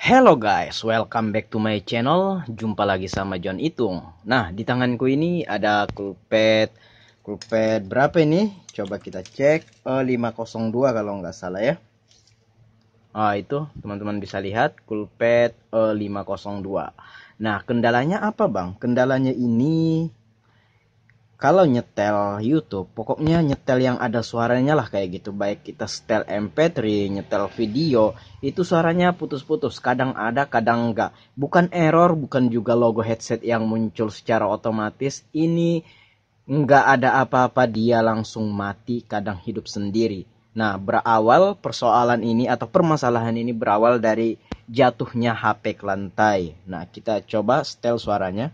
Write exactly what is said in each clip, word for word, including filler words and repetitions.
Hello guys, welcome back to my channel. Jumpa lagi sama John Itung. Nah, di tanganku ini ada Coolpad. Coolpad berapa ini? Coba kita cek. Oh, lima nol dua kalau nggak salah ya. Ah, itu teman-teman bisa lihat Coolpad eh, lima nol dua. Nah, kendalanya apa bang? Kendalanya ini kalau nyetel YouTube, pokoknya nyetel yang ada suaranya lah kayak gitu. Baik kita setel M P tiga, nyetel video, itu suaranya putus-putus. Kadang ada, kadang enggak. Bukan error, bukan juga logo headset yang muncul secara otomatis. Ini enggak ada apa-apa, dia langsung mati, kadang hidup sendiri. Nah, berawal persoalan ini atau permasalahan ini berawal dari jatuhnya H P ke lantai. Nah, kita coba setel suaranya.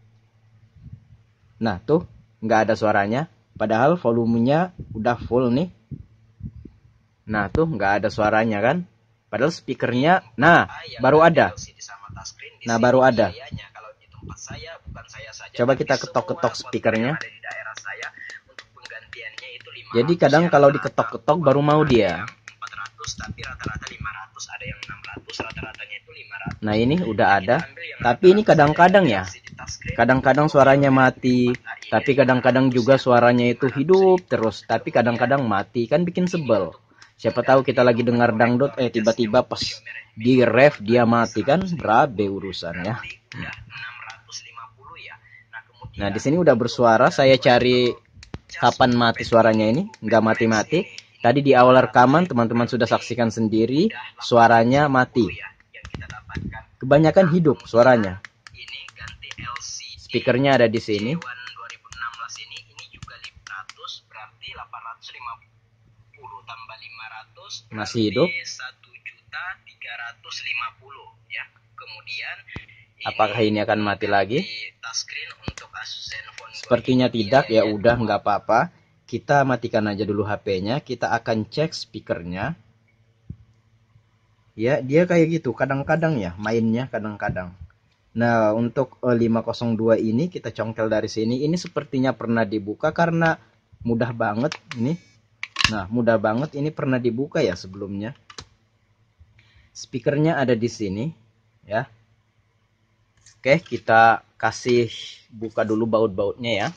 Nah, tuh nggak ada suaranya, padahal volumenya udah full nih. Nah, tuh nggak ada suaranya kan, padahal speakernya nah baru ada. Nah, baru ada. Coba kita ketok-ketok speakernya. Jadi kadang kalau diketok-ketok baru mau dia. Nah, ini udah ada, tapi ini kadang-kadang ya, kadang-kadang suaranya mati, tapi kadang-kadang juga suaranya itu hidup terus, tapi kadang-kadang mati, kan bikin sebel. Siapa tahu kita lagi dengar dangdut, eh tiba-tiba pas di ref dia mati, kan berabe urusannya. Nah, di sini udah bersuara, saya cari kapan mati suaranya ini, nggak mati-mati. Tadi di awal rekaman teman-teman sudah saksikan sendiri, suaranya mati. Kebanyakan hidup suaranya. Speakernya ada di sini. Masih hidup. Apakah ini akan mati lagi? Sepertinya tidak, ya udah nggak apa-apa. Kita matikan aja dulu H P-nya, kita akan cek speakernya. Ya, dia kayak gitu, kadang-kadang ya, mainnya kadang-kadang. Nah, untuk lima nol dua ini kita congkel dari sini. Ini sepertinya pernah dibuka karena mudah banget ini. Nah, mudah banget ini pernah dibuka ya sebelumnya. Speakernya ada di sini, ya. Oke, kita kasih buka dulu baut-bautnya ya.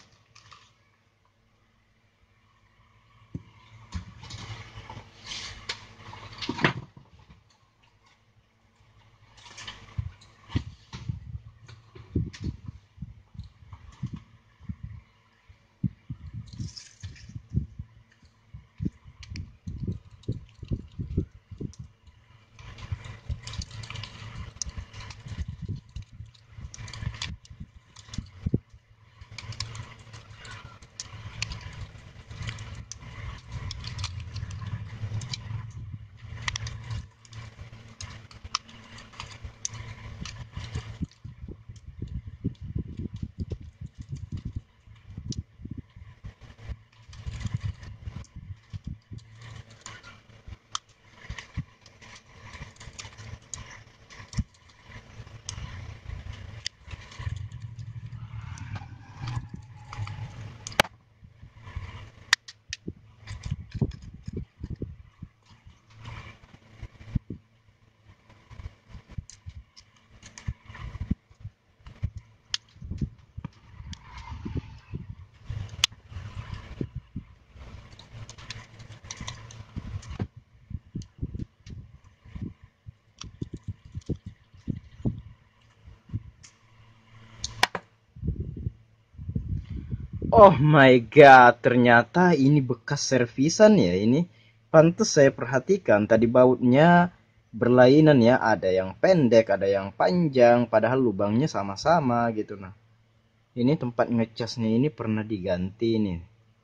Oh my god, ternyata ini bekas servisan ya ini. Pantes saya perhatikan tadi bautnya berlainan ya, ada yang pendek, ada yang panjang, padahal lubangnya sama-sama gitu. Nah, ini tempat ngecasnya ini pernah diganti nih.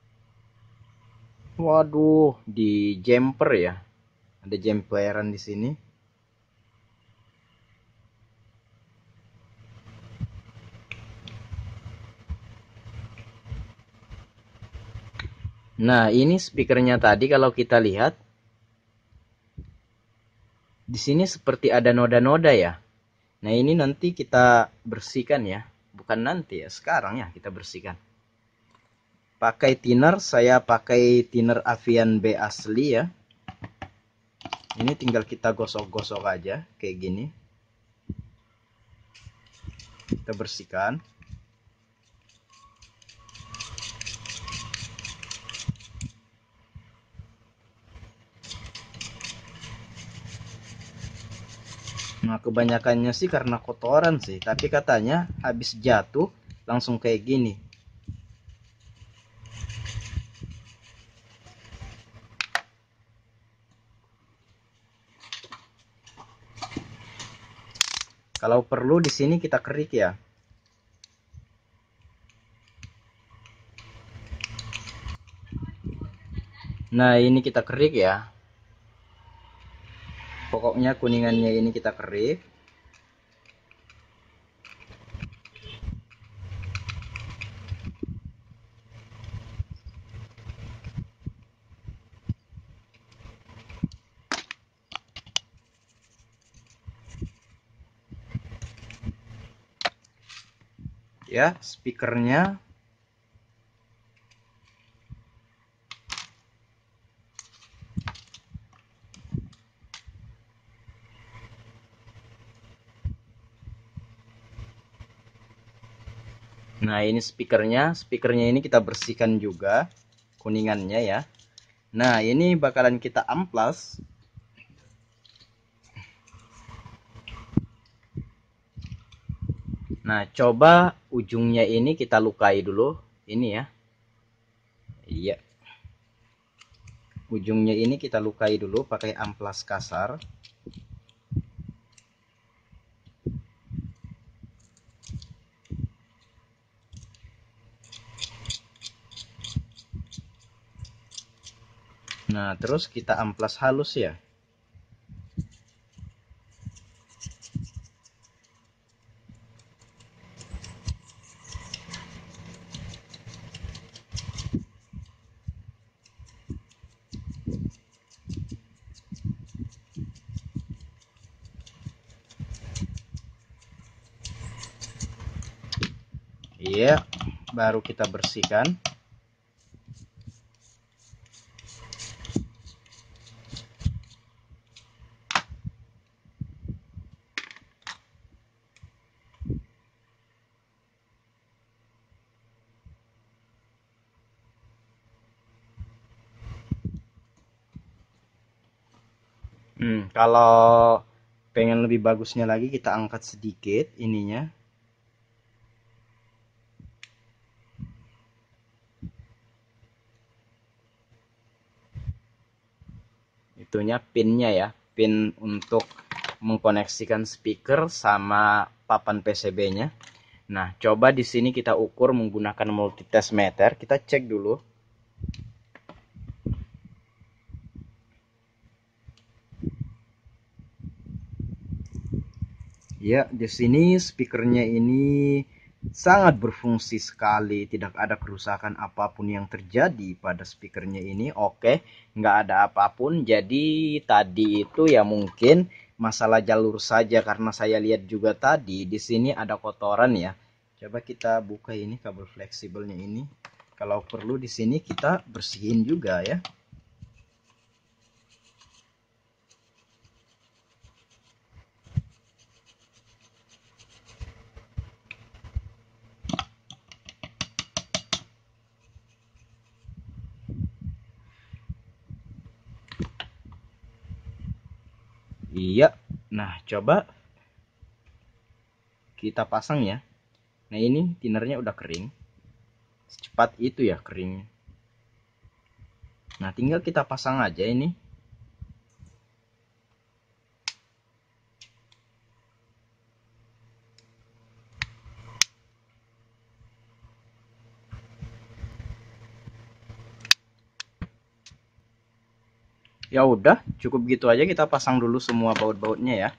Waduh, di jumper ya. Ada jumperan di sini. Nah, ini speakernya tadi kalau kita lihat di sini seperti ada noda-noda ya. Nah, ini nanti kita bersihkan ya. Bukan nanti ya, sekarang ya kita bersihkan. Pakai thinner, saya pakai thinner Avian B asli ya. Ini tinggal kita gosok-gosok aja kayak gini. kita bersihkan. Nah, kebanyakannya sih karena kotoran sih, tapi katanya habis jatuh langsung kayak gini. Kalau perlu di sini kita kerik ya. Nah, ini kita kerik ya. Pokoknya kuningannya ini kita kerik. Ya, speakernya. Nah, ini speakernya. Speakernya ini kita bersihkan juga kuningannya ya. Nah, ini bakalan kita amplas. Nah, coba ujungnya ini kita lukai dulu. Ini ya. Iya. Ujungnya ini kita lukai dulu pakai amplas kasar. Nah, terus kita amplas halus ya. Iya, baru kita bersihkan. Hmm, kalau pengen lebih bagusnya lagi kita angkat sedikit ininya. Itunya pinnya ya, pin untuk mengkoneksikan speaker sama papan P C B-nya. Nah, coba di sini kita ukur menggunakan multitest meter. Kita cek dulu. Ya, di sini speakernya ini sangat berfungsi sekali, tidak ada kerusakan apapun yang terjadi pada speakernya ini. Oke, nggak ada apapun. Jadi tadi itu ya mungkin masalah jalur saja, karena saya lihat juga tadi di sini ada kotoran ya. Coba kita buka ini kabel fleksibelnya ini. Kalau perlu di sini kita bersihin juga ya. Iya. Nah, coba kita pasang ya. Nah, ini tinernya udah kering. Secepat itu ya keringnya. Nah, tinggal kita pasang aja ini. Ya udah, cukup gitu aja, kita pasang dulu semua baut-bautnya ya.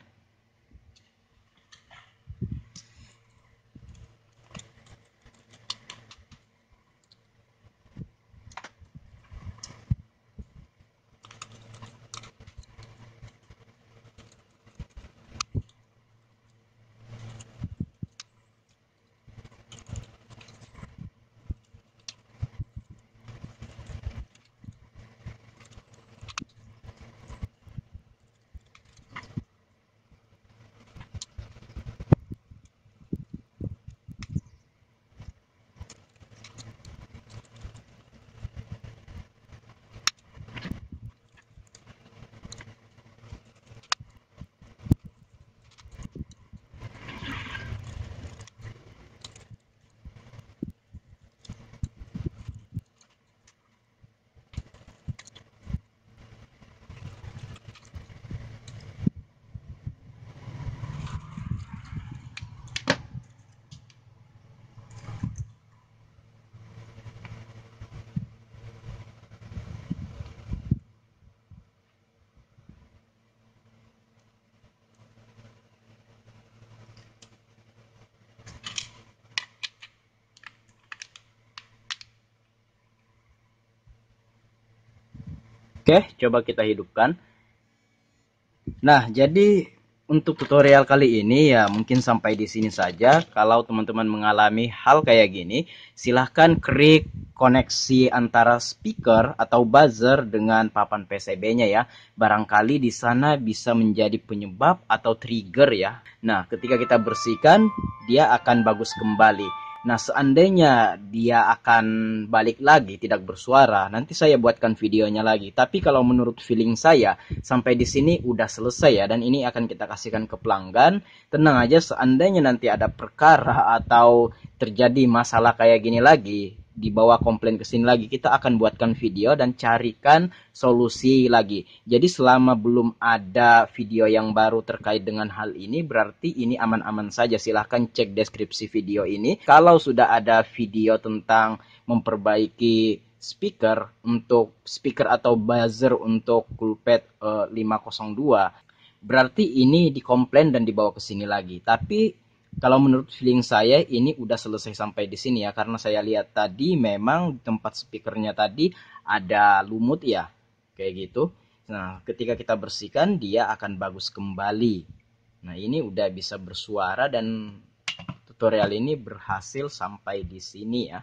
Oke, coba kita hidupkan. Nah, jadi untuk tutorial kali ini ya mungkin sampai di sini saja. Kalau teman-teman mengalami hal kayak gini, silahkan klik koneksi antara speaker atau buzzer dengan papan P C B-nya ya. Barangkali di sana bisa menjadi penyebab atau trigger ya. Nah, ketika kita bersihkan, dia akan bagus kembali. Nah, seandainya dia akan balik lagi tidak bersuara, nanti saya buatkan videonya lagi. Tapi kalau menurut feeling saya, sampai di sini udah selesai ya, dan ini akan kita kasihkan ke pelanggan. Tenang aja, seandainya nanti ada perkara atau terjadi masalah kayak gini lagi, dibawa komplain ke sini lagi, kita akan buatkan video dan carikan solusi lagi. Jadi selama belum ada video yang baru terkait dengan hal ini, berarti ini aman-aman saja. Silahkan cek deskripsi video ini. Kalau sudah ada video tentang memperbaiki speaker untuk speaker atau buzzer untuk Coolpad uh, lima nol dua, berarti ini dikomplain dan dibawa ke sini lagi. Tapi kalau menurut feeling saya ini udah selesai sampai di sini ya, karena saya lihat tadi memang tempat speakernya tadi ada lumut ya, kayak gitu. Nah, ketika kita bersihkan dia akan bagus kembali. Nah, ini udah bisa bersuara dan tutorial ini berhasil sampai di sini ya.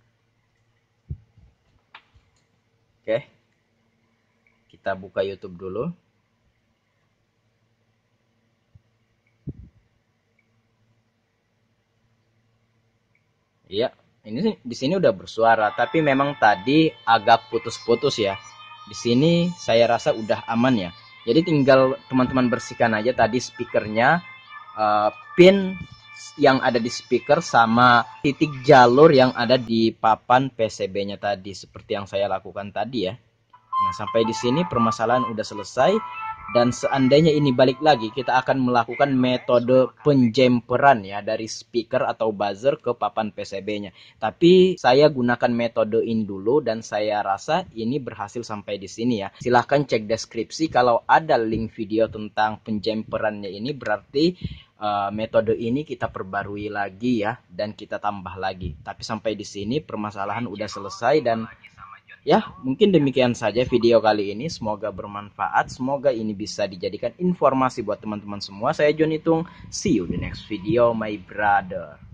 Oke. Kita buka YouTube dulu. Iya, ini di sini udah bersuara, tapi memang tadi agak putus-putus ya. Di sini saya rasa udah aman ya. Jadi tinggal teman-teman bersihkan aja tadi speakernya, uh, pin yang ada di speaker sama titik jalur yang ada di papan P C B-nya tadi, seperti yang saya lakukan tadi ya. Nah, sampai di sini permasalahan udah selesai. Dan seandainya ini balik lagi, kita akan melakukan metode penjemperan ya dari speaker atau buzzer ke papan P C B-nya. Tapi saya gunakan metode ini dulu dan saya rasa ini berhasil sampai di sini ya. Silahkan cek deskripsi kalau ada link video tentang penjemperannya ini, berarti uh, metode ini kita perbarui lagi ya dan kita tambah lagi. Tapi sampai di sini permasalahan udah selesai dan ya, mungkin demikian saja video kali ini. Semoga bermanfaat. Semoga ini bisa dijadikan informasi buat teman-teman semua. Saya John Itung. See you the next video, my brother.